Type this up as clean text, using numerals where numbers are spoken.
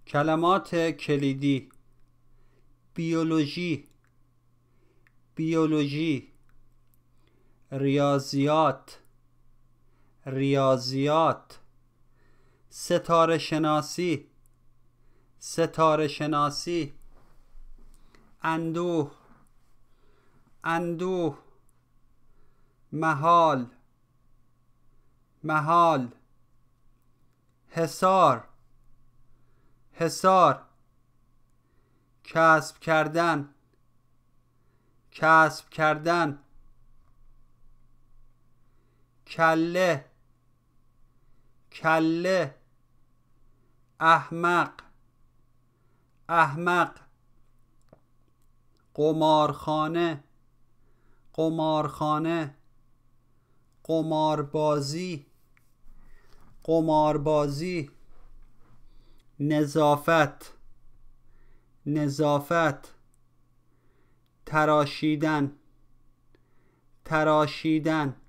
کلمات کلیدی: بیولوژی، بیولوژی، ریاضیات، ریاضیات، ستاره شناسی، ستاره شناسی، اندوه، اندوه، محال، محال، حصار، حصار، کسب کردن، کسب کردن، کله، کله، احمق، احمق، قمارخانه، قمارخانه، قماربازی، قماربازی، نظافت، نظافت، تراشیدن، تراشیدن،